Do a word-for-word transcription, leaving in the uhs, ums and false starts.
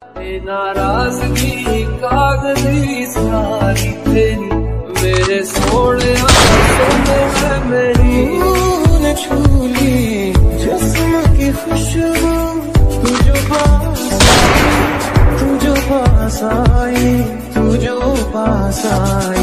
ये नाराजगी कागजी सारी तेरी, मेरे सोने है मेरी। तूने छू ली जिस्म की खुशबू, तू जो पास आई, तू जो पास आई, तू जो पास आई।